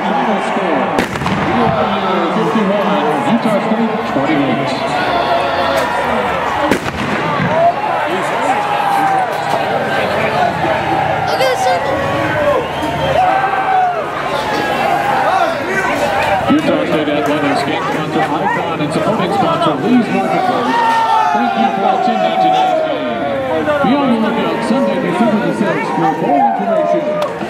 final score. BYU 51, Utah State 28. Utah State Athletics game sponsor Icon and supporting sponsor Lee's Marketplace. Thank you for attending today's game. Be on the lookout Sunday, December the 6th for more information.